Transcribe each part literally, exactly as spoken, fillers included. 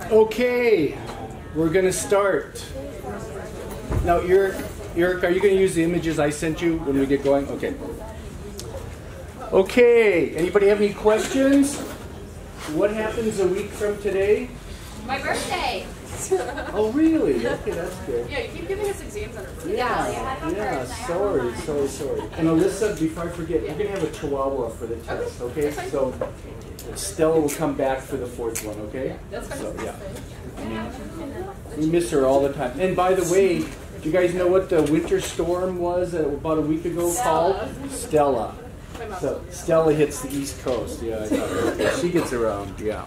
Okay, we're gonna start. Now, Eric, Eric, are you gonna use the images I sent you when we get going? Okay. Okay, anybody have any questions? What happens a week from today? My birthday. Oh, really? Okay, that's good. Yeah, you keep giving us exams on our birthday. Yeah, yeah, yeah, sorry, sorry, sorry. And Alyssa, before I forget, we're gonna have a chihuahua for the test, okay? So Stella will come back for the fourth one, okay? That's fine. So, yeah. We miss her all the time. And by the way, do you guys know what the winter storm was about a week ago Stella. called? Stella. So Stella hits the East Coast. Yeah, I thought, she gets around. Yeah.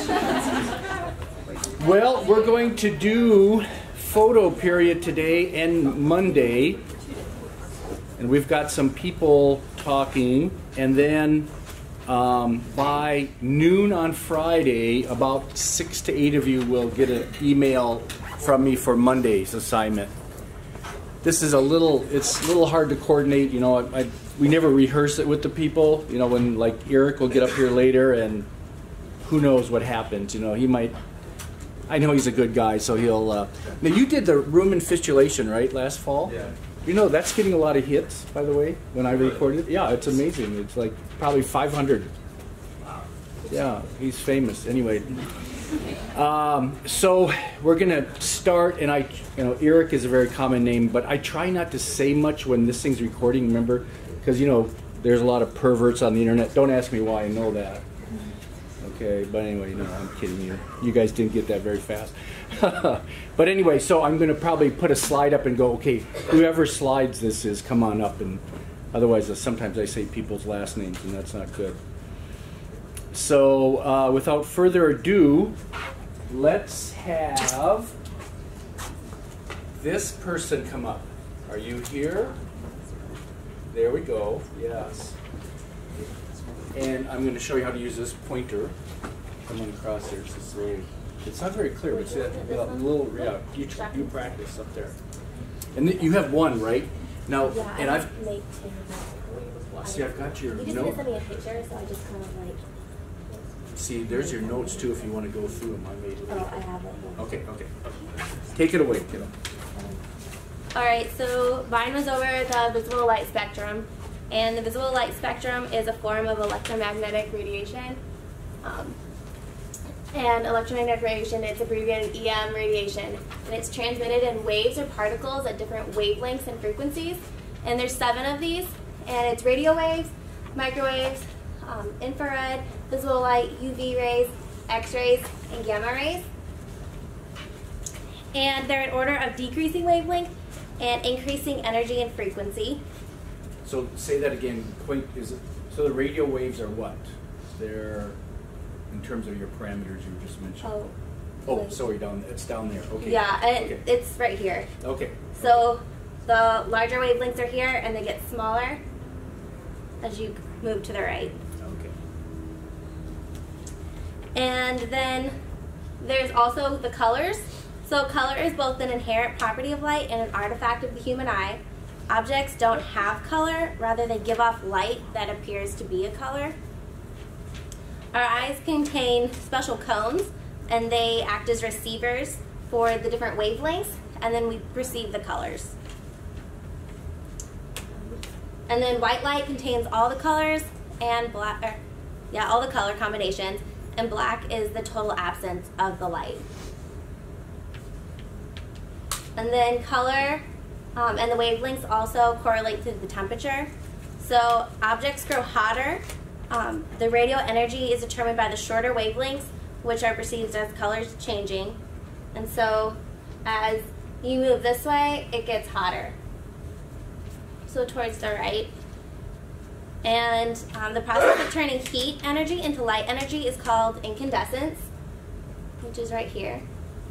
Well, we're going to do photo period today and Monday, and we've got some people talking, and then um, by noon on Friday, about six to eight of you will get an email from me for Monday's assignment. This is a little, it's a little hard to coordinate, you know, I, I, we never rehearse it with the people, you know, when like Eric will get up here later and who knows what happens, you know, he might, I know he's a good guy, so he'll, uh, now you did the rumen fistulation, right, last fall? Yeah. You know, that's getting a lot of hits, by the way, when I recorded it. Yeah, it's amazing. It's like probably five hundred. Yeah, he's famous. Anyway, um, so we're gonna start, and I, you know, Eric is a very common name, but I try not to say much when this thing's recording, remember? Because, you know, there's a lot of perverts on the internet. Don't ask me why I know that. Okay, but anyway, no, I'm kidding you. You guys didn't get that very fast. But anyway, so I'm going to probably put a slide up and go, okay, whoever slides this is, come on up. And otherwise, uh, sometimes I say people's last names, and that's not good. So uh, without further ado, let's have this person come up. Are you here? There we go. Yes. And I'm going to show you how to use this pointer. Come on across here. It's, just really, it's not very clear, but it's a, a little, yeah, you, you practice up there. And th you have one, right? Now, yeah, and I I've, make two. see, I've got your You just note. sent me a picture, so I just kind of like. See, there's your notes too if you want to go through them. I made it. Oh, I have it. Okay, okay. Take it away, kiddo. Alright, so mine was over the visible light spectrum. And the visible light spectrum is a form of electromagnetic radiation. Um, and electromagnetic radiation, it's abbreviated E M radiation. And it's transmitted in waves or particles at different wavelengths and frequencies. And there's seven of these. And it's radio waves, microwaves, um, infrared, visible light, U V rays, X-rays, and gamma rays. And they're in order of decreasing wavelength and increasing energy and frequency. So say that again. Point is it, so the radio waves are what? They're in terms of your parameters you just mentioned. Oh, oh, like, sorry, down. It's down there. Okay. Yeah, and okay. it's right here. Okay. So the larger wavelengths are here, and they get smaller as you move to the right. Okay. And then there's also the colors. So color is both an inherent property of light and an artifact of the human eye. Objects don't have color, rather they give off light that appears to be a color. Our eyes contain special cones, and they act as receivers for the different wavelengths, and then we perceive the colors. And then white light contains all the colors, and black, er, yeah, all the color combinations, and black is the total absence of the light. And then color Um, and the wavelengths also correlate to the temperature. So objects grow hotter. Um, the radio energy is determined by the shorter wavelengths, which are perceived as colors changing. And so as you move this way, it gets hotter. So towards the right. And um, the process of turning heat energy into light energy is called incandescence, which is right here.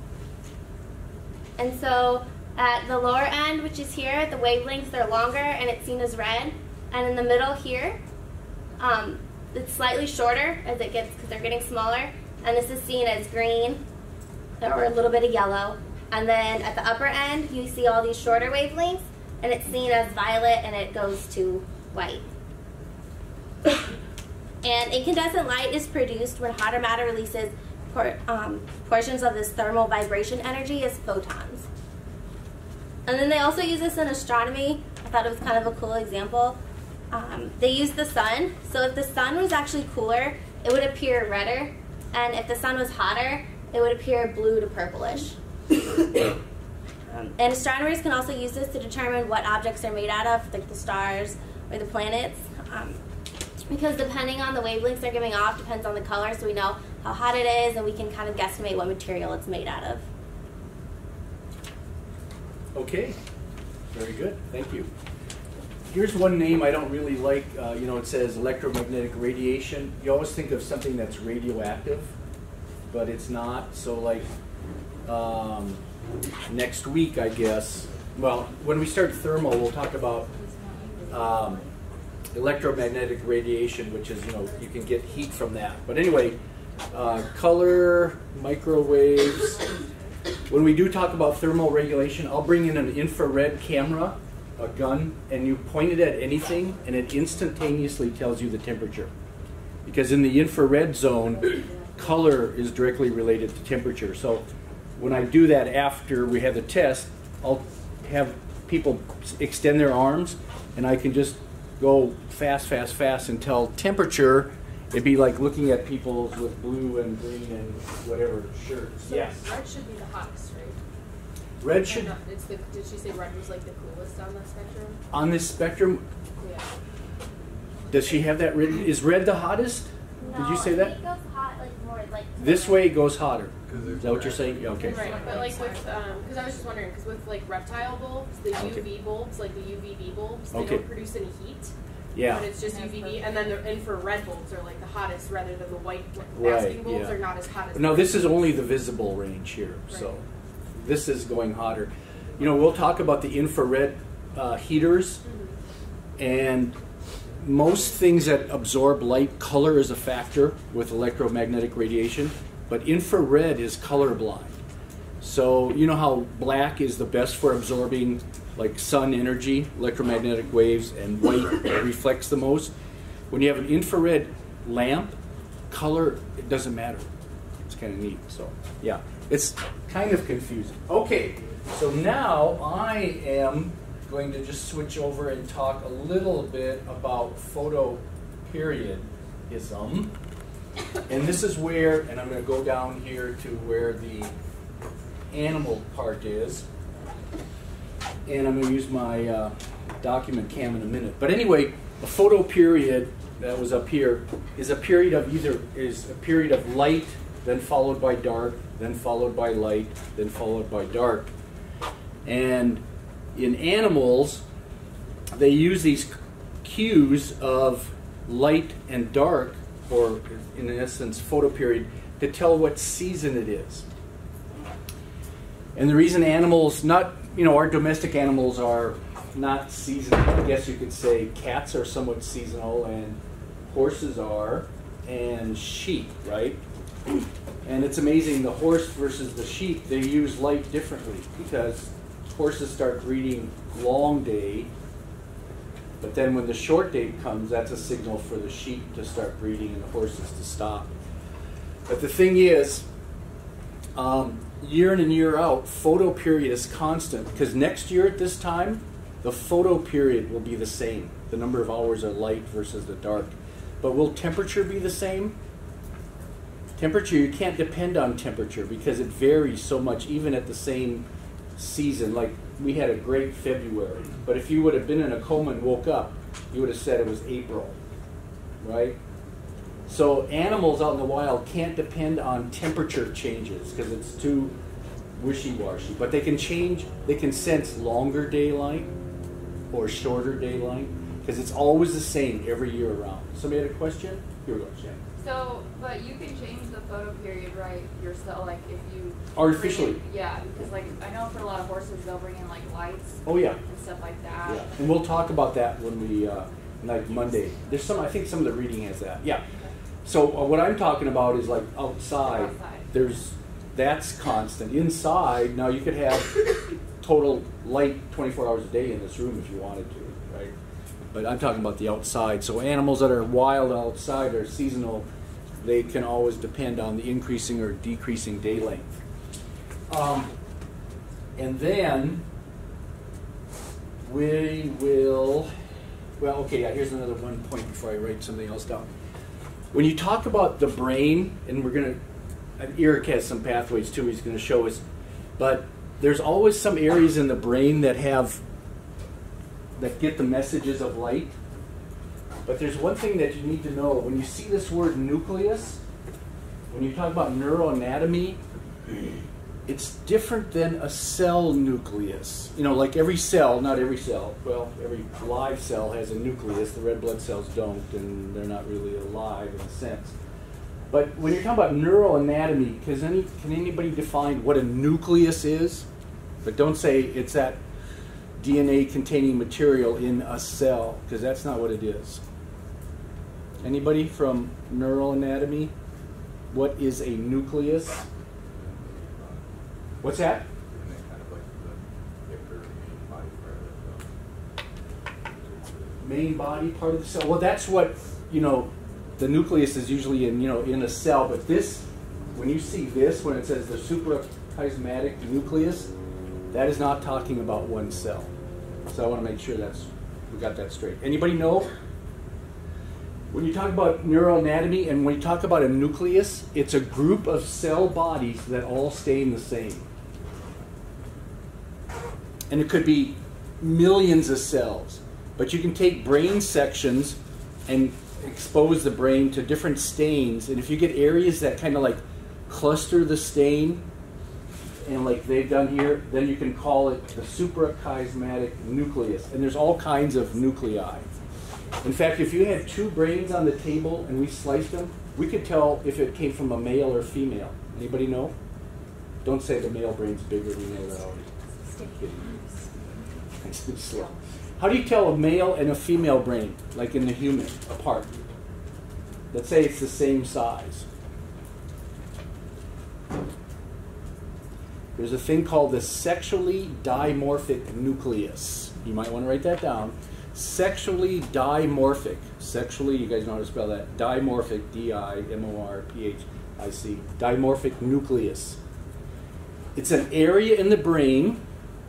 And so at the lower end, which is here, the wavelengths are longer and it's seen as red. And in the middle here, um, it's slightly shorter as it gets, because they're getting smaller. And this is seen as green or a little bit of yellow. And then at the upper end, you see all these shorter wavelengths, and it's seen as violet, and it goes to white. And incandescent light is produced when hotter matter releases por um, portions of this thermal vibration energy as photons. And then they also use this in astronomy. I thought it was kind of a cool example. Um, they use the sun. So if the sun was actually cooler, it would appear redder. And if the sun was hotter, it would appear blue to purplish. um, and astronomers can also use this to determine what objects are made out of, like the stars or the planets. Um, because depending on the wavelengths they're giving off depends on the color, so we know how hot it is and we can kind of guesstimate what material it's made out of. Okay, very good, thank you. Here's one name I don't really like. Uh, you know, it says electromagnetic radiation. You always think of something that's radioactive, but it's not. So like um, next week, I guess, well, when we start thermal, we'll talk about um, electromagnetic radiation, which is, you know, you can get heat from that. But anyway, uh, color, microwaves. When we do talk about thermal regulation, I'll bring in an infrared camera, a gun, and you point it at anything and it instantaneously tells you the temperature. Because in the infrared zone, color is directly related to temperature. So when I do that after we have the test, I'll have people extend their arms and I can just go fast, fast, fast and tell temperature. It'd be like looking at people with blue and green and whatever shirts. So Yes. red should be the hottest, right? Red should, No, it's the, did she say red was like the coolest on the spectrum? on this spectrum, Yeah. does she have that written? Is red the hottest? Did you say that? It goes hot, like more like This way it goes hotter. Is that what you're saying? Yeah, okay. Right, but like with, um, because I was just wondering, because with like reptile bulbs, the Okay. U V bulbs, like the U V B bulbs, they Okay. don't produce any heat. Yeah. But it's just U V B, and then the infrared bulbs are like the hottest, rather than the white Right, basking bulbs yeah. are not as hot as. No, the this red is bulbs. only the visible range here, so Right. this is going hotter. You know, we'll talk about the infrared uh, heaters, Mm-hmm. and most things that absorb light, color is a factor with electromagnetic radiation, but infrared is colorblind. So you know how black is the best for absorbing like sun energy, electromagnetic waves, and white reflects the most? When you have an infrared lamp, color, it doesn't matter. It's kind of neat. So yeah, it's kind of confusing. Okay, so now I am going to just switch over and talk a little bit about photoperiodism. And this is where, and I'm going to go down here to where the animal part is. And I'm going to use my uh, document cam in a minute. But anyway, a photoperiod that was up here is a period of either is a period of light, then followed by dark, then followed by light, then followed by dark. And in animals, they use these cues of light and dark, or in essence, photoperiod, to tell what season it is. And the reason animals, not, you know, our domestic animals are not seasonal. I guess you could say cats are somewhat seasonal, and horses are, and sheep, right? And it's amazing, the horse versus the sheep, they use light differently, because horses start breeding long day, but then when the short day comes, that's a signal for the sheep to start breeding and the horses to stop. But the thing is, um, year in and year out, photoperiod is constant, because next year at this time, the photoperiod will be the same. The number of hours of light versus the dark. But will temperature be the same? Temperature, you can't depend on temperature because it varies so much even at the same season. Like we had a great February, but if you would have been in a coma and woke up, you would have said it was April, right? So animals out in the wild can't depend on temperature changes because it's too wishy-washy. But they can change, they can sense longer daylight or shorter daylight because it's always the same every year around. Somebody had a question? Here we go, Jen. So, but you can change the photo period, right, yourself, like if you... Artificially. bring in- yeah, because like, I know for a lot of horses, they'll bring in like lights Oh yeah. and stuff like that. Yeah, and we'll talk about that when we, uh, like Monday. There's some, I think some of the reading has that. Yeah. So uh, what I'm talking about is like outside. Outside. There's, that's constant. Inside, now you could have total light twenty-four hours a day in this room if you wanted to, right? But I'm talking about the outside. So animals that are wild outside are seasonal they can always depend on the increasing or decreasing day length. Um, and then we will, well, okay, yeah, here's another one point before I write something else down. When you talk about the brain, and we're going to, Eric has some pathways too he's going to show us, but there's always some areas in the brain that have, that get the messages of light. But there's one thing that you need to know. When you see this word nucleus, when you talk about neuroanatomy, it's different than a cell nucleus. You know, like every cell, not every cell, well, every live cell has a nucleus. The red blood cells don't, and they're not really alive in a sense. But when you're talking about neuroanatomy, can, any, can anybody define what a nucleus is? But don't say it's that D N A-containing material in a cell, because that's not what it is. Anybody from neuroanatomy? What is a nucleus? What's that? Main body part of the cell. Well, that's what, you know, the nucleus is usually in, you know, in a cell. But this, when you see this, when it says the suprachiasmatic nucleus, that is not talking about one cell. So I want to make sure that's we got that straight. Anybody know? When you talk about neuroanatomy and when you talk about a nucleus, it's a group of cell bodies that all stay the same. And it could be millions of cells. But you can take brain sections and expose the brain to different stains. And if you get areas that kind of like cluster the stain, and like they've done here, then you can call it the suprachiasmatic nucleus. And there's all kinds of nuclei. In fact, if you had two brains on the table and we sliced them, we could tell if it came from a male or female. Anybody know? Don't say the male brain's bigger, we know that already. Slow. How do you tell a male and a female brain, like in the human, apart? Let's say it's the same size. There's a thing called the sexually dimorphic nucleus. You might want to write that down. Sexually dimorphic. Sexually, you guys know how to spell that. Dimorphic, D I M O R P H I C. Dimorphic nucleus. It's an area in the brain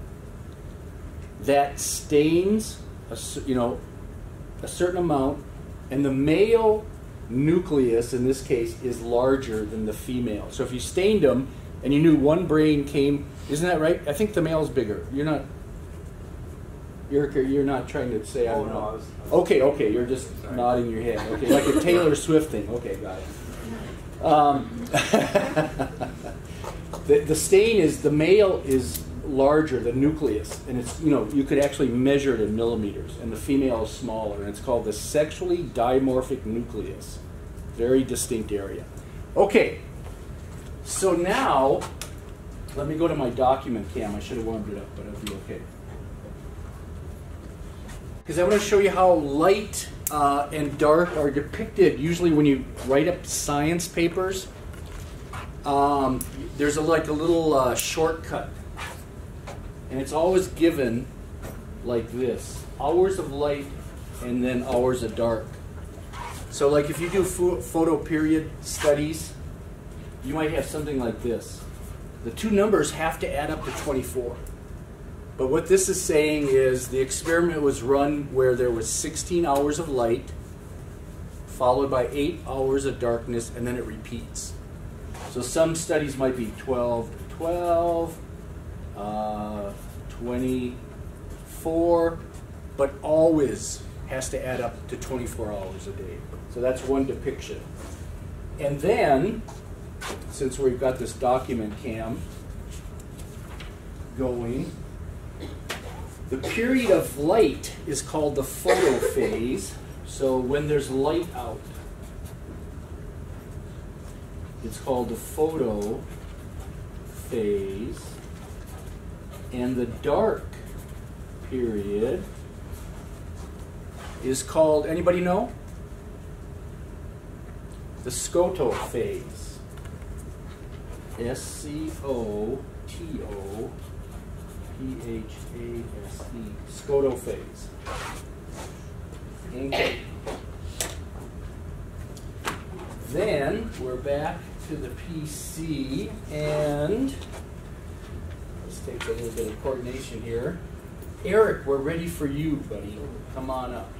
that stains a, you know, a certain amount, and the male nucleus, in this case, is larger than the female. So if you stained them, and you knew one brain came, isn't that right? I think the male's bigger. You're not, you're, you're not trying to say, I don't know. Okay, okay, you're just nodding your head. Okay, like a Taylor Swift thing. Okay, got it. Um, the, the stain is, the male is larger, the nucleus, and it's, you know, you could actually measure it in millimeters, and the female is smaller, and it's called the sexually dimorphic nucleus. Very distinct area. Okay. So now, let me go to my document cam. I should have warmed it up, but it'll be okay. Because I want to show you how light uh, and dark are depicted. Usually when you write up science papers, um, there's a, like a little uh, shortcut. And it's always given like this. Hours of light and then hours of dark. So like if you do photo period studies, you might have something like this. The two numbers have to add up to twenty-four. But what this is saying is the experiment was run where there was sixteen hours of light, followed by eight hours of darkness, and then it repeats. So some studies might be twelve to twelve, uh, twenty-four, but always has to add up to twenty-four hours a day. So that's one depiction. And then, since we've got this document cam going, the period of light is called the photophase. So when there's light out, it's called the photophase. And the dark period is called, anybody know? The scotophase. S C O T O P H A S E. Scotophase. Okay. then we're back to the P C, and this takes a little bit of coordination here. Eric, we're ready for you, buddy. Come on up.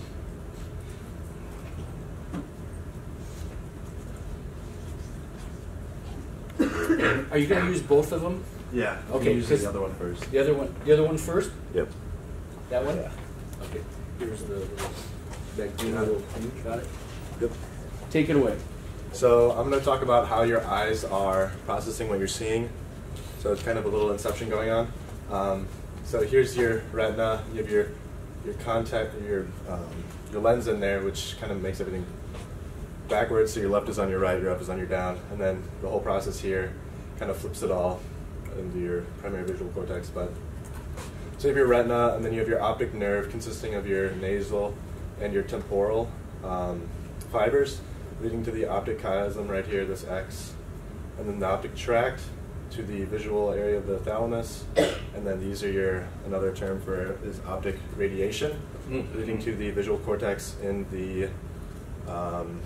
Are you going to use both of them? Yeah. Okay, Use because- the other one first. The other one, the other one first? Yep. That one? Yeah. Okay. Here's the little, that green little thing. Got it? Yep. Take it away. So I'm going to talk about how your eyes are processing what you're seeing. So it's kind of a little inception going on. Um, so here's your retina. You have your your contact, your um, your lens in there, which kind of makes everything backwards. So your left is on your right, your up is on your down, and then the whole process here kind of flips it all into your primary visual cortex. But so you have your retina, and then you have your optic nerve consisting of your nasal and your temporal um, fibers, leading to the optic chiasm right here, this X, and then the optic tract to the visual area of the thalamus, and then these are your, another term for is optic radiation, Mm-hmm. leading to the visual cortex in the um,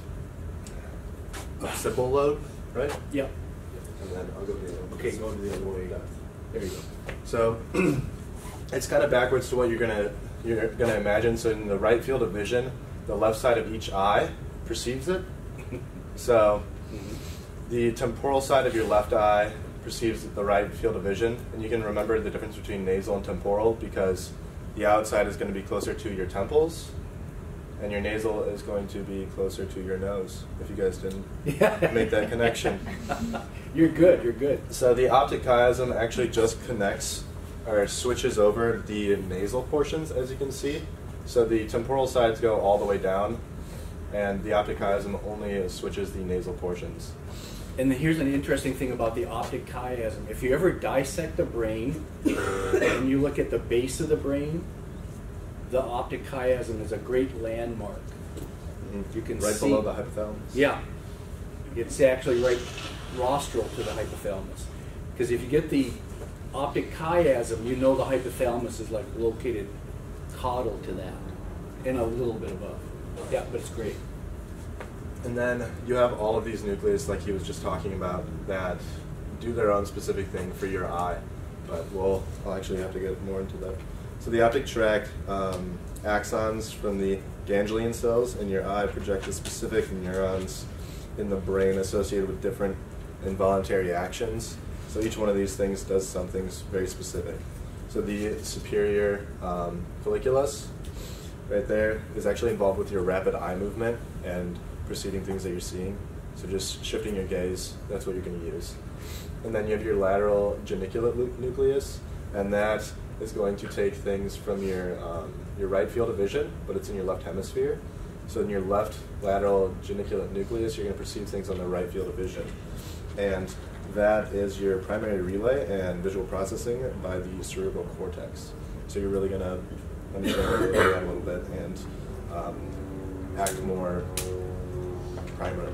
occipital lobe, right? Yep. And then I'll go to the other Okay, go to the other way. There you go. So it's kind of backwards to what you're gonna you're gonna imagine. So in the right field of vision, the left side of each eye perceives it. So the temporal side of your left eye perceives the right field of vision, and you can remember the difference between nasal and temporal because the outside is going to be closer to your temples, and your nasal is going to be closer to your nose. If you guys didn't make that connection. You're good, you're good. So the optic chiasm actually just connects or switches over the nasal portions, as you can see. So the temporal sides go all the way down, and the optic chiasm only switches the nasal portions. And then here's an interesting thing about the optic chiasm. If you ever dissect the brain and you look at the base of the brain, the optic chiasm is a great landmark. Mm-hmm. You can right see, below the hypothalamus. Yeah. It's actually right rostral to the hypothalamus. Because if you get the optic chiasm, you know the hypothalamus is like located caudal to that and a little bit above. Yeah, but it's great. And then you have all of these nucleus, like he was just talking about, that do their own specific thing for your eye. But we'll I'll actually have to get more into that. So the optic tract um, axons from the ganglion cells in your eye project the specific neurons in the brain associated with different involuntary actions. So each one of these things does something very specific. So the superior um, colliculus right there is actually involved with your rapid eye movement and perceiving things that you're seeing. So just shifting your gaze, that's what you're going to use. And then you have your lateral geniculate lu- nucleus, and that is going to take things from your, um, your right field of vision, but it's in your left hemisphere. So in your left lateral geniculate nucleus, you're going to perceive things on the right field of vision. And that is your primary relay and visual processing by the cerebral cortex. So you're really going to understand that a little bit and um, act more primer.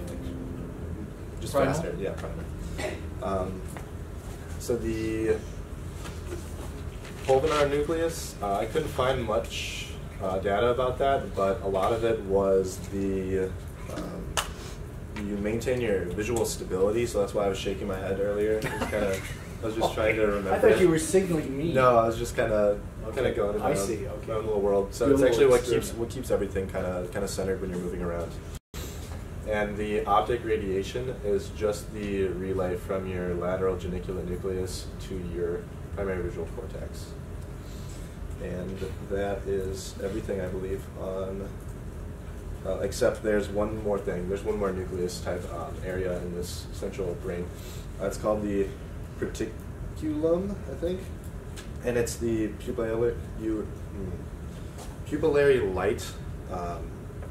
Just Primal? faster. Yeah, primer. Um, so the pulvinar nucleus, uh, I couldn't find much uh, data about that, but a lot of it was the um, you maintain your visual stability. So that's why I was shaking my head earlier. Just kind of, I was just trying to remember. I thought you were signaling me. No, I was just kind of Okay. kind of going in my I own, see, okay. my own little world. So Your it's little actually what keeps experiment. what keeps everything kind of kind of centered when you're moving around. And the optic radiation is just the relay from your lateral geniculate nucleus to your primary visual cortex. And that is everything, I believe, on, uh, except there's one more thing. There's one more nucleus type um, area in this central brain. Uh, it's called the reticulum, I think. And it's the pupillary, you, hmm, pupillary light um,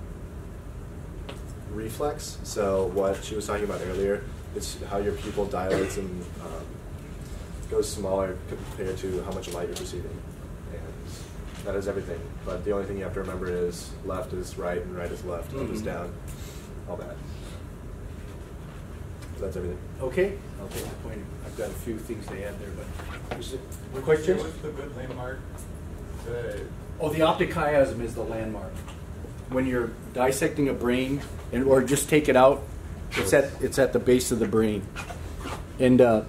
reflex. So what she was talking about earlier, it's how your pupil dilates and um, goes smaller compared to how much light you're perceiving. And that is everything. But the only thing you have to remember is left is right and right is left, mm-hmm. up is down, all that. So that's everything. Okay, I'll take the point. I've got a few things to add there, but is it Would questions? you say what's the good landmark? The, Oh, the optic chiasm is the landmark. when you're dissecting a brain, and or just take it out, it's at it's at the base of the brain. And uh,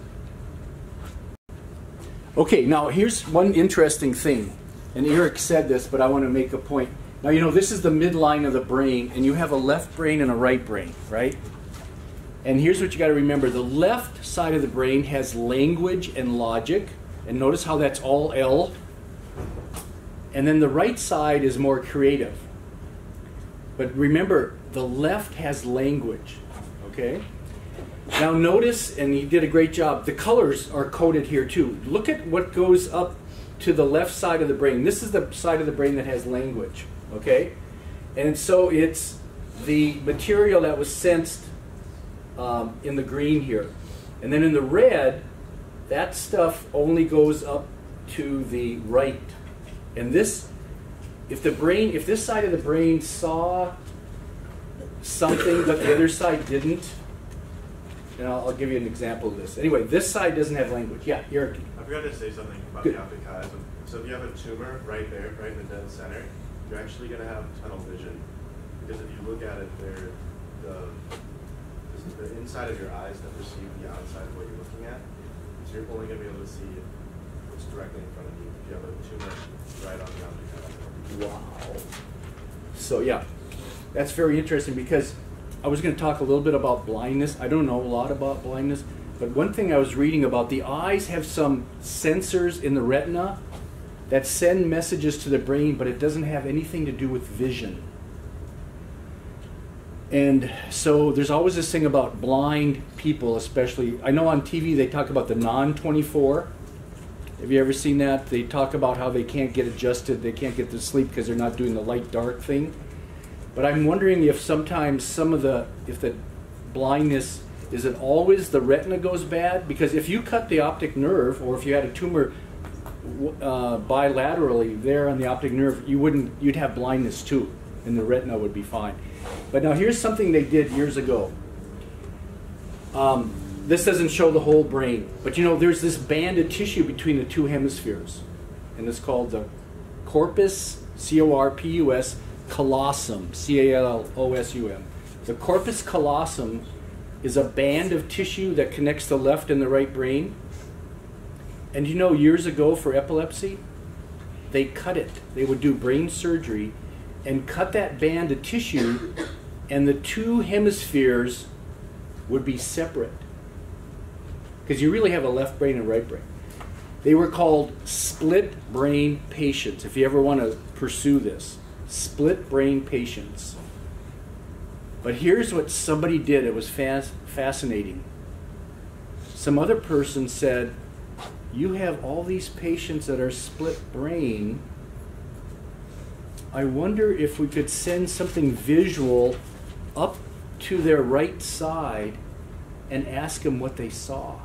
okay, now here's one interesting thing, and Eric said this, but I want to make a point. Now, you know, this is the midline of the brain, and you have a left brain and a right brain, right? And here's what you got to remember. The left side of the brain has language and logic, and notice how that's all L. And then the right side is more creative. But remember, the left has language, okay? Now notice, and he did a great job, the colors are coded here too. Look at what goes up to the left side of the brain. This is the side of the brain that has language, okay? And so it's the material that was sensed um, in the green here. And then in the red, that stuff only goes up to the right. And this, if the brain, if this side of the brain saw something but the other side didn't, and I'll, I'll give you an example of this. Anyway, this side doesn't have language. Yeah, Eric. I forgot to say something about Good. the optic chiasm. So if you have a tumor right there, right in the dead center, you're actually going to have tunnel vision. Because if you look at it, there, the, the inside of your eyes that perceive the outside of what you're looking at. So you're only going to be able to see what's directly in front of you if you have a tumor right on the optic chiasm. Wow. So yeah, that's very interesting because I was going to talk a little bit about blindness. I don't know a lot about blindness, but one thing I was reading about, the eyes have some sensors in the retina that send messages to the brain, but it doesn't have anything to do with vision. And so there's always this thing about blind people, especially. I know on T V they talk about the non twenty-four. Have you ever seen that? They talk about how they can't get adjusted, they can't get to sleep because they're not doing the light-dark thing. But I'm wondering if sometimes some of the, if the blindness, is it always the retina goes bad? Because if you cut the optic nerve, or if you had a tumor uh, bilaterally there on the optic nerve, you wouldn't, you'd have blindness too, and the retina would be fine. But now here's something they did years ago. Um, this doesn't show the whole brain, but you know, there's this band of tissue between the two hemispheres, and it's called the corpus, C O R P U S, callosum, C A L O S U M. The corpus callosum is a band of tissue that connects the left and the right brain. And you know, years ago for epilepsy, they cut it. They would do brain surgery and cut that band of tissue, and the two hemispheres would be separate. Because you really have a left brain and right brain. They were called split brain patients, if you ever want to pursue this. Split brain patients. But here's what somebody did. It was fas- fascinating. Some other person said, you have all these patients that are split brain. I wonder if we could send something visual up to their right side and ask them what they saw.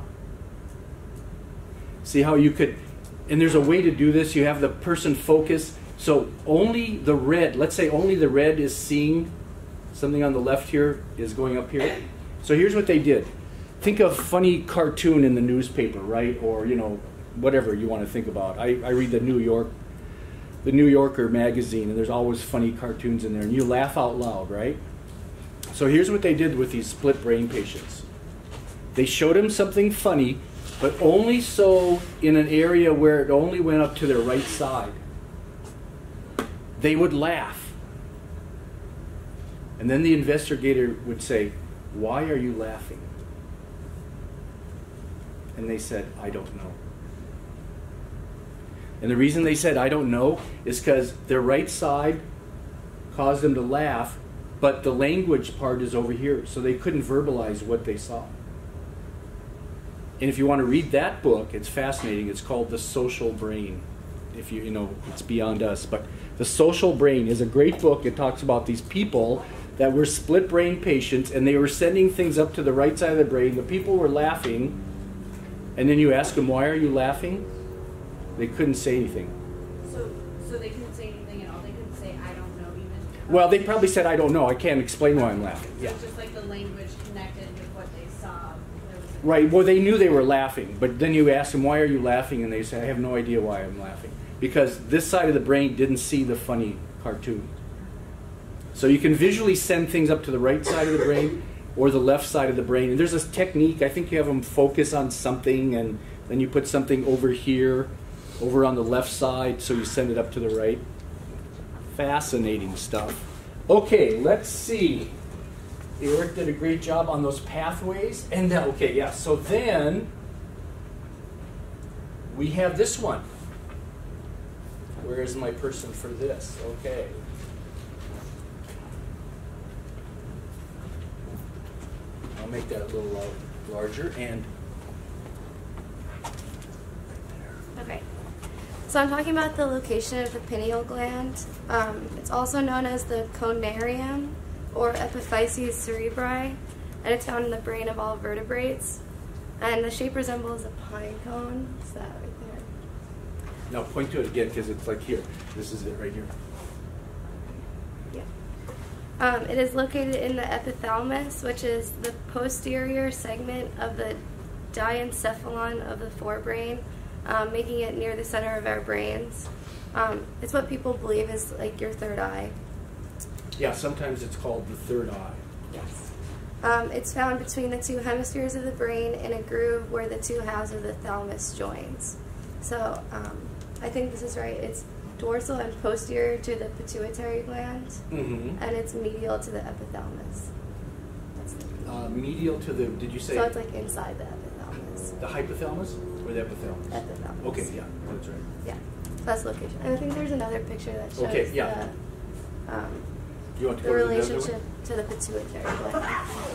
See how you could, and there's a way to do this. You have the person focus. So only the red, let's say only the red is seeing something on the left here is going up here. So here's what they did. Think of funny cartoon in the newspaper, right? Or, you know, whatever you want to think about. I, I read the New York, the New Yorker magazine, and there's always funny cartoons in there, and you laugh out loud, right? So here's what they did with these split brain patients. They showed them something funny, but only so in an area where it only went up to their right side. They would laugh. And then the investigator would say, why are you laughing? And they said, I don't know. And the reason they said, I don't know, is because their right side caused them to laugh, but the language part is over here, so they couldn't verbalize what they saw. And if you want to read that book, it's fascinating. It's called The Social Brain. If you, you know, it's beyond us. But The Social Brain is a great book. It talks about these people that were split brain patients, and they were sending things up to the right side of the brain. The people were laughing, and then you ask them, why are you laughing? They couldn't say anything. So, so they couldn't say anything at all. They couldn't say, I don't know even. Well, they probably said, I don't know. I can't explain why I'm laughing. So Yeah. it's just like the language connected with what they saw. There was a- Right. Well, they knew they were laughing, but then you ask them, why are you laughing? And they say, I have no idea why I'm laughing. Because this side of the brain didn't see the funny cartoon. So you can visually send things up to the right side of the brain or the left side of the brain. And there's this technique, I think you have them focus on something and then you put something over here, over on the left side, so you send it up to the right. Fascinating stuff. Okay, let's see. Eric did a great job on those pathways. And then, okay, yeah, so then we have this one. Where is my person for this? Okay. I'll make that a little uh, larger and Okay. So I'm talking about the location of the pineal gland. Um, it's also known as the conarium or epiphyses cerebri, and it's found in the brain of all vertebrates. And the shape resembles a pine cone. Is that right there? now point to it again because it's like here. This is it right here. Yeah. Um, it is located in the epithalamus, which is the posterior segment of the diencephalon of the forebrain, um, making it near the center of our brains. Um, it's what people believe is like your third eye. Yeah, sometimes it's called the third eye. Yes. Um, it's found between the two hemispheres of the brain in a groove where the two halves of the thalamus joins. So um, I think this is right. It's dorsal and posterior to the pituitary gland, Mm-hmm. and it's medial to the epithalamus. That's the Uh, medial to the, did you say So it's like inside the epithalamus. the hypothalamus or the epithalamus? Epithalamus. Okay, yeah, that's right. Yeah. So that's location. And I think there's another picture that shows Okay, yeah. the, um, You want to the go to the other relationship one? to the pituitary gland.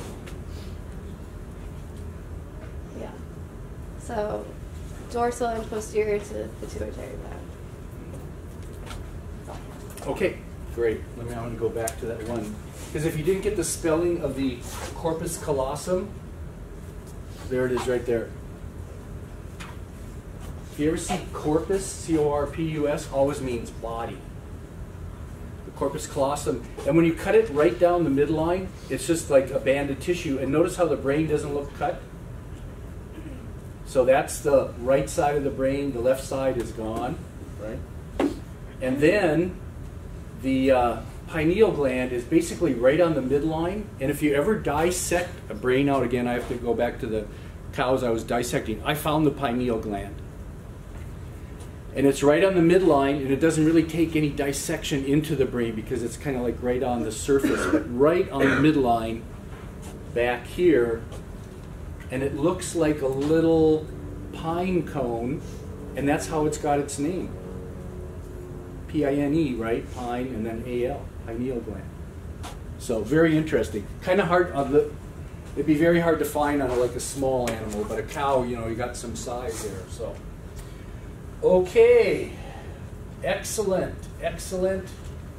Yeah. So dorsal and posterior to the pituitary gland. Okay, great. Let me, I want to go back to that one. Because if you didn't get the spelling of the corpus callosum, there it is right there. If you ever see corpus, C O R P U S, always means body. The corpus callosum. And when you cut it right down the midline, it's just like a band of tissue. And notice how the brain doesn't look cut? So that's the right side of the brain. The left side is gone, right? And then the uh, pineal gland is basically right on the midline. And if you ever dissect a brain out, again, I have to go back to the cows I was dissecting. I found the pineal gland. And it's right on the midline, and it doesn't really take any dissection into the brain because it's kind of like right on the surface, but right on the midline back here. And it looks like a little pine cone, and that's how it's got its name. P I N E, right? Pine, and then A L, pineal gland. So very interesting. Kind of hard on the. It'd be very hard to find on a, like a small animal, but a cow, you know, you got some size there. So, okay, excellent, excellent.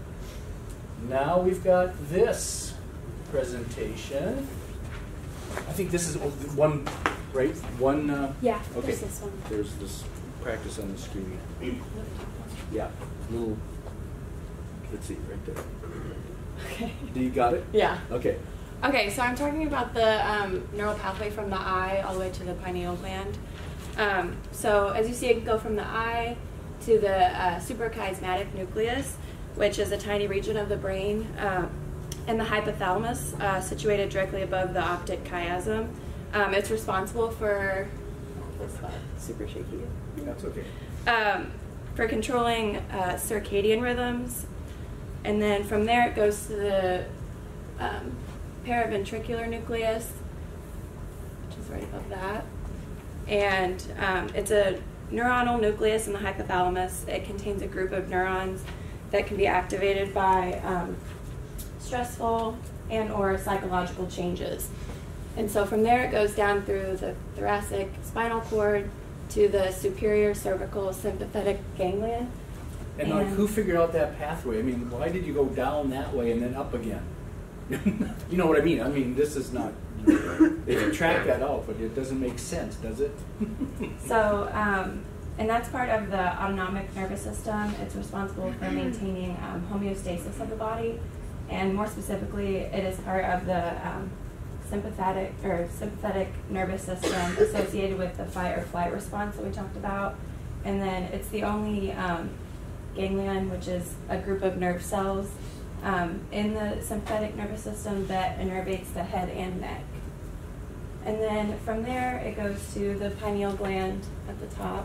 Now we've got this presentation. I think this is one, right? One. Uh, Yeah, okay. there's this one. There's this practice on the screen. Yeah, little. Let's see, right there. Okay. Do you got it? Yeah. Okay. Okay, so I'm talking about the um, neural pathway from the eye all the way to the pineal gland. Um, so as you see, it can go from the eye to the uh, suprachiasmatic nucleus, which is a tiny region of the brain, um, and the hypothalamus, uh, situated directly above the optic chiasm. Um, it's responsible for, what's that, super shaky? That's okay. Um, for controlling uh, circadian rhythms. And then from there it goes to the um, paraventricular nucleus, which is right above that. And um, it's a neuronal nucleus in the hypothalamus. It contains a group of neurons that can be activated by um, stressful and or psychological changes. And so from there it goes down through the thoracic spinal cord to the superior cervical sympathetic ganglion. And, like, who figured out that pathway? I mean, why did you go down that way and then up again? You know what I mean? I mean, this is not. They can track that out, but it doesn't make sense, does it? So, um, and that's part of the autonomic nervous system. It's responsible for maintaining um, homeostasis of the body, and more specifically, it is part of the um, sympathetic or sympathetic nervous system associated with the fight or flight response that we talked about. And then it's the only um, ganglion, which is a group of nerve cells um, in the sympathetic nervous system that innervates the head and neck. And then from there, it goes to the pineal gland at the top.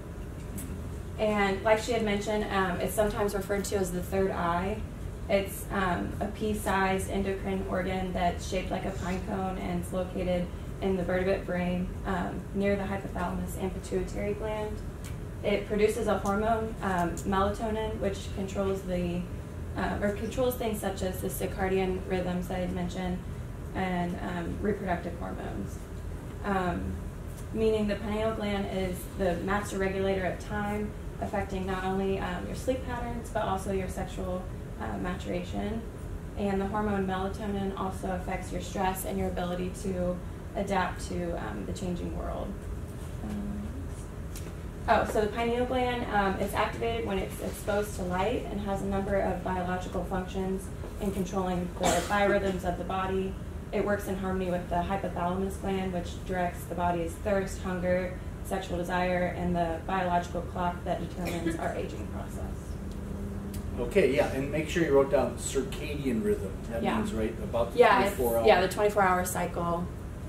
And like she had mentioned, um, it's sometimes referred to as the third eye. It's um, a pea-sized endocrine organ that's shaped like a pine cone, and it's located in the vertebrate brain um, near the hypothalamus and pituitary gland. It produces a hormone, um, melatonin, which controls the uh, or controls things such as the circadian rhythms that I had mentioned, and um, reproductive hormones. Um, meaning the pineal gland is the master regulator of time, affecting not only um, your sleep patterns but also your sexual uh, maturation. And the hormone melatonin also affects your stress and your ability to adapt to um, the changing world. Um, oh, so the pineal gland um, is activated when it's exposed to light and has a number of biological functions in controlling the biorhythms of the body. It works in harmony with the hypothalamus gland, which directs the body's thirst, hunger, sexual desire, and the biological clock that determines our aging process. Okay, yeah, and make sure you wrote down circadian rhythm. That Yeah. means, right, about the Yeah, it's, twenty-four hours. yeah, the twenty-four hour cycle.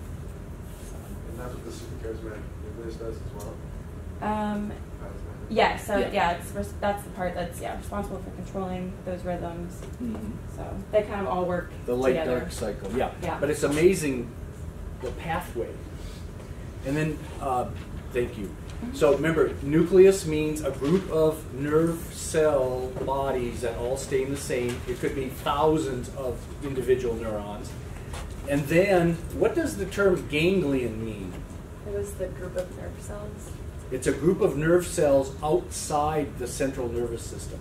And that's what the supercharismatic nucleus does as well. Um, How does that- yeah, so Yeah. yeah, it's res- that's the part that's yeah responsible for controlling those rhythms. Mhm. So they kind of all work The light together. dark cycle, yeah. Yeah. But it's amazing, the pathway. And then, uh, thank you. So remember, nucleus means a group of nerve cell bodies that all stay the same. It could be thousands of individual neurons. And then, what does the term ganglion mean? It was the group of nerve cells. It's a group of nerve cells outside the central nervous system.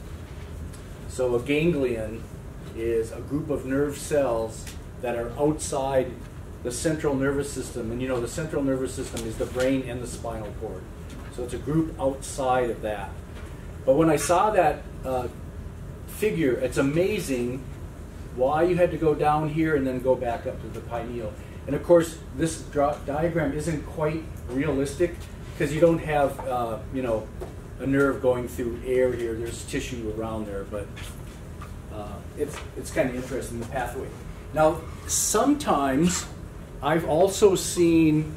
So a ganglion is a group of nerve cells that are outside the central nervous system. And you know, the central nervous system is the brain and the spinal cord. So it's a group outside of that. But when I saw that uh, figure, it's amazing why you had to go down here and then go back up to the pineal. And of course, this dra- diagram isn't quite realistic because you don't have, uh, you know, a nerve going through air here. There's tissue around there, but uh, it's it's kind of interesting, the pathway. Now, sometimes I've also seen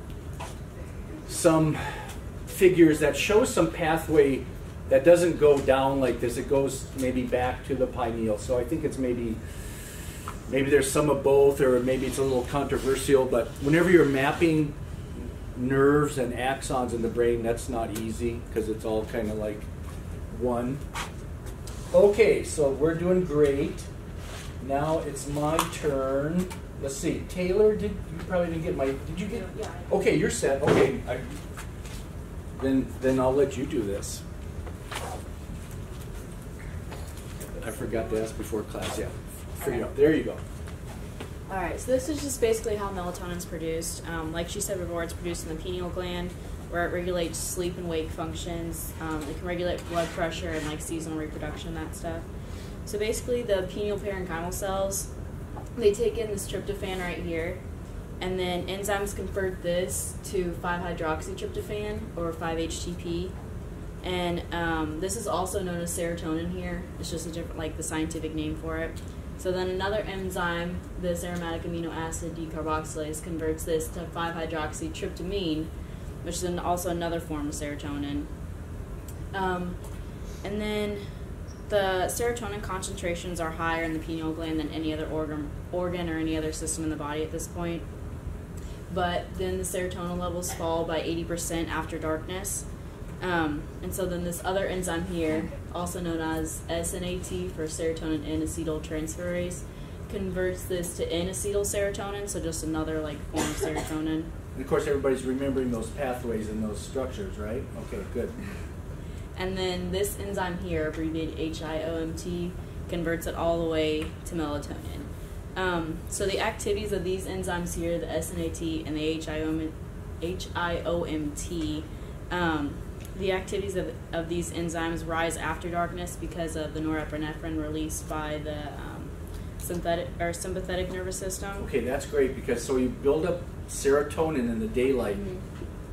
some figures that show some pathway that doesn't go down like this. It goes maybe back to the pineal. So I think it's maybe maybe there's some of both, or maybe it's a little controversial. But whenever you're mapping nerves and axons in the brain, that's not easy because it's all kind of like one. Okay, so we're doing great. Now it's my turn. Let's see, Taylor, did you probably didn't get my? Did you get? Yeah. Okay, you're set. Okay, I, then then I'll let you do this. I forgot to ask before class. Yeah, figure it out. There you go. Alright, so this is just basically how melatonin is produced. Um, like she said before, it's produced in the pineal gland, where it regulates sleep and wake functions. Um, it can regulate blood pressure and like seasonal reproduction, that stuff. So basically, the pineal parenchymal cells, they take in this tryptophan right here, and then enzymes convert this to five hydroxytryptophan, or five H T P. And um, this is also known as serotonin here. It's just a different, like the scientific name for it. So then another enzyme, this aromatic amino acid decarboxylase, converts this to five hydroxytryptamine, which is an, also another form of serotonin. Um, and then the serotonin concentrations are higher in the pineal gland than any other organ, organ or any other system in the body at this point. But then the serotonin levels fall by eighty percent after darkness. Um, and so then this other enzyme here, also known as S N A T for serotonin N-acetyl transferase, converts this to N-acetyl serotonin, so just another like form of serotonin. And of course, everybody's remembering those pathways and those structures, right? Okay, good. And then this enzyme here, abbreviated H I O M T, converts it all the way to melatonin. Um, so the activities of these enzymes here, the S N A T and the H I O M T, um, the activities of, of these enzymes rise after darkness because of the norepinephrine released by the um, synthetic or sympathetic nervous system. Okay, that's great because so you build up serotonin in the daylight, Mm-hmm.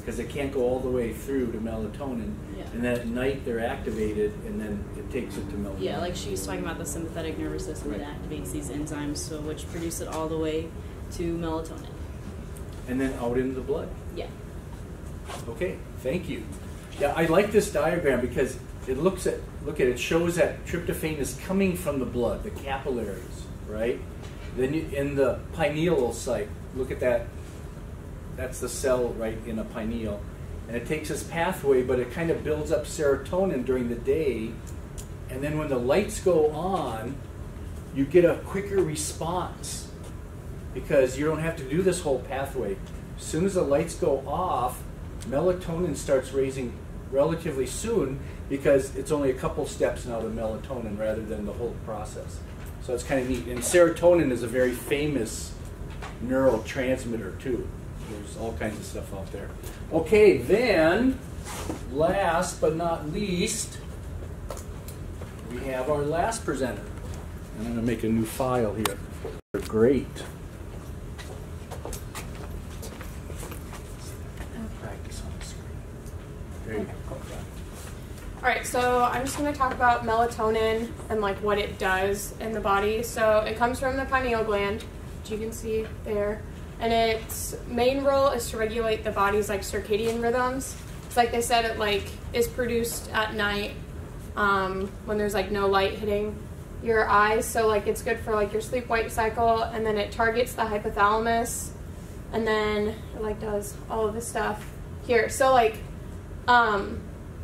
because it can't go all the way through to melatonin. Yeah. And then at night they're activated, and then it takes it to melatonin. Yeah, like she was talking about the sympathetic nervous system Right. that activates these enzymes, so which produce it all the way to melatonin. And then out into the blood. Yeah. Okay, thank you. Yeah, I like this diagram because it looks at look at it shows that tryptophan is coming from the blood, the capillaries, right? Then you, in the pineal site, look at that. That's the cell right in a pineal, and it takes this pathway, but it kind of builds up serotonin during the day, and then when the lights go on, you get a quicker response because you don't have to do this whole pathway. As soon as the lights go off, melatonin starts raising relatively soon because it's only a couple steps now to melatonin rather than the whole process. So it's kind of neat. And serotonin is a very famous neurotransmitter too. There's all kinds of stuff out there. Okay, then, last but not least, we have our last presenter. I'm going to make a new file here. They're great. Practice on the screen. There you go. All right, so I'm just going to talk about melatonin and like what it does in the body. So it comes from the pineal gland, which you can see there, and its main role is to regulate the body's like circadian rhythms. It's like they said, it like is produced at night um, when there's like no light hitting your eyes. So like it's good for like your sleep-wake cycle, and then it targets the hypothalamus, and then it like does all of this stuff here. So like. Um,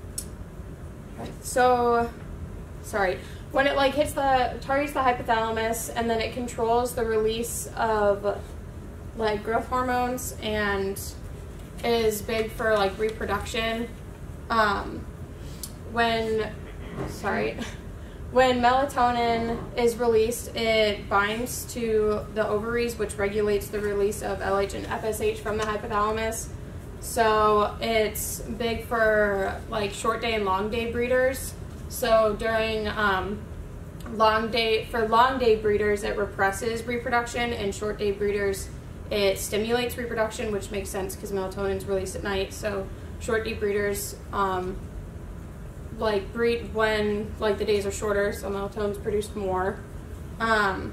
So, sorry, when it like hits the, targets the hypothalamus, and then it controls the release of like growth hormones and is big for like reproduction. Um, when, sorry, when melatonin is released, it binds to the ovaries, which regulates the release of L H and F S H from the hypothalamus. So it's big for like short day and long day breeders. So during um, long day, for long day breeders, it represses reproduction, and short day breeders, it stimulates reproduction, which makes sense because melatonin is released at night. So short day breeders um, like breed when like the days are shorter, so melatonin is produced more. Um,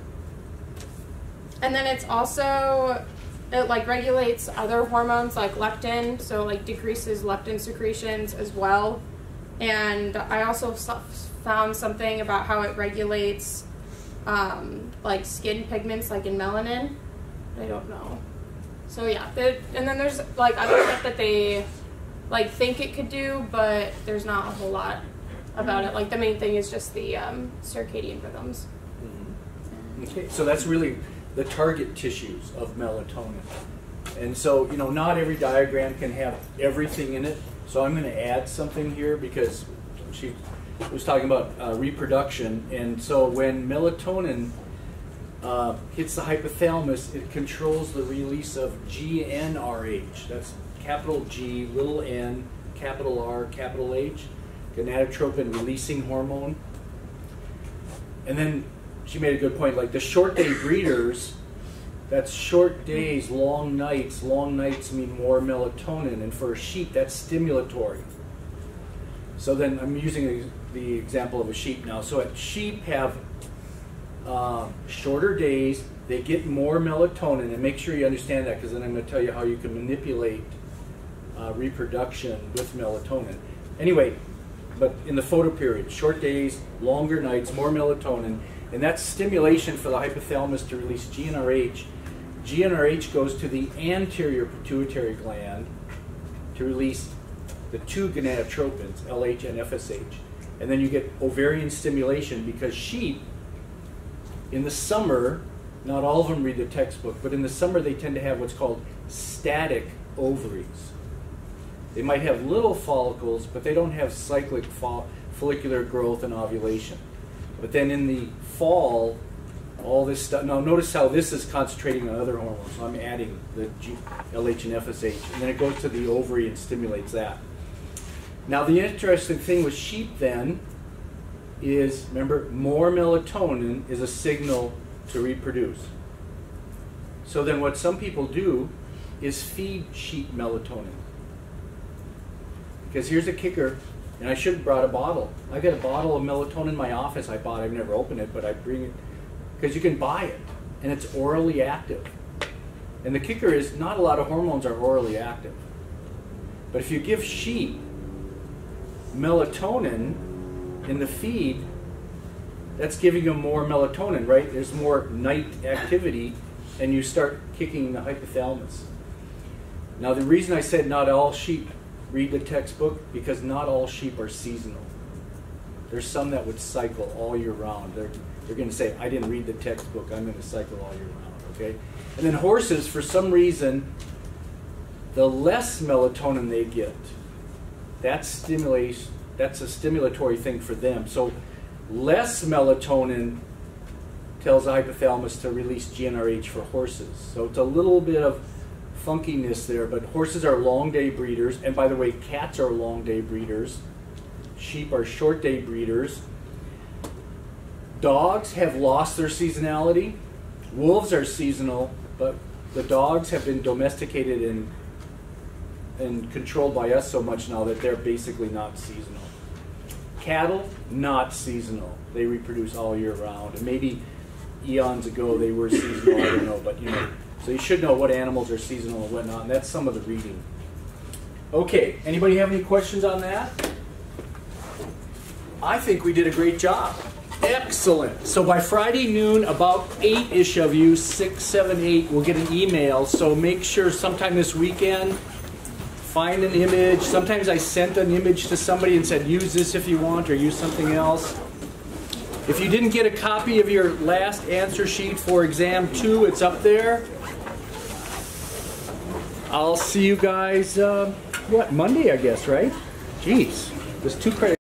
and then it's also It like regulates other hormones like leptin, so like decreases leptin secretions as well. And I also found something about how it regulates um, like skin pigments, like in melanin. I don't know. So yeah, the, and then there's like other stuff that they like think it could do, but there's not a whole lot about it. Like the main thing is just the um, circadian rhythms. Mm-hmm. Okay, so that's really the target tissues of melatonin. And so, you know, not every diagram can have everything in it. So I'm going to add something here because she was talking about uh, reproduction. And so when melatonin uh, hits the hypothalamus, it controls the release of G N R H. That's capital G, little n, capital R, capital H, gonadotropin releasing hormone. And then she made a good point, like the short day breeders, that's short days, long nights. Long nights mean more melatonin, and for a sheep, that's stimulatory. So then I'm using the example of a sheep now. So at sheep have uh, shorter days, they get more melatonin, and make sure you understand that because then I'm going to tell you how you can manipulate uh, reproduction with melatonin. Anyway, but in the photoperiod, short days, longer nights, more melatonin. And that's stimulation for the hypothalamus to release G N R H. G N R H goes to the anterior pituitary gland to release the two gonadotropins, L H and F S H. And then you get ovarian stimulation because sheep, in the summer, not all of them read the textbook, but in the summer they tend to have what's called static ovaries. They might have little follicles, but they don't have cyclic follicular growth and ovulation. But then in the fall, all this stuff, now notice how this is concentrating on other hormones. So I'm adding the G, L H and F S H, and then it goes to the ovary and stimulates that. Now the interesting thing with sheep then is, remember, more melatonin is a signal to reproduce. So then what some people do is feed sheep melatonin. Because here's a kicker, and I should have brought a bottle. I got a bottle of melatonin in my office I bought. I've never opened it, but I bring it because you can buy it, and it's orally active. And the kicker is not a lot of hormones are orally active. But if you give sheep melatonin in the feed, that's giving them more melatonin, right? There's more night activity, and you start kicking the hypothalamus. Now, the reason I said not all sheep read the textbook, because not all sheep are seasonal. There's some that would cycle all year round. They're, they're going to say, I didn't read the textbook, I'm going to cycle all year round, okay? And then horses, for some reason, the less melatonin they get, that stimulates, that's a stimulatory thing for them. So less melatonin tells the hypothalamus to release G N R H for horses. So it's a little bit of funkiness there, but horses are long day breeders, and by the way, cats are long day breeders. Sheep are short day breeders. Dogs have lost their seasonality. Wolves are seasonal, but the dogs have been domesticated and and controlled by us so much now that they're basically not seasonal. Cattle, not seasonal. They reproduce all year round. And maybe eons ago they were seasonal, I don't know, but you know. So you should know what animals are seasonal and whatnot, and that's some of the reading. Okay, anybody have any questions on that? I think we did a great job. Excellent. So by Friday noon, about eight-ish of you, six, seven, eight, will get an email. So make sure sometime this weekend, find an image. Sometimes I sent an image to somebody and said, use this if you want, or use something else. If you didn't get a copy of your last answer sheet for exam two, it's up there. I'll see you guys, uh, what, Monday, I guess, right? Jeez, there's two credit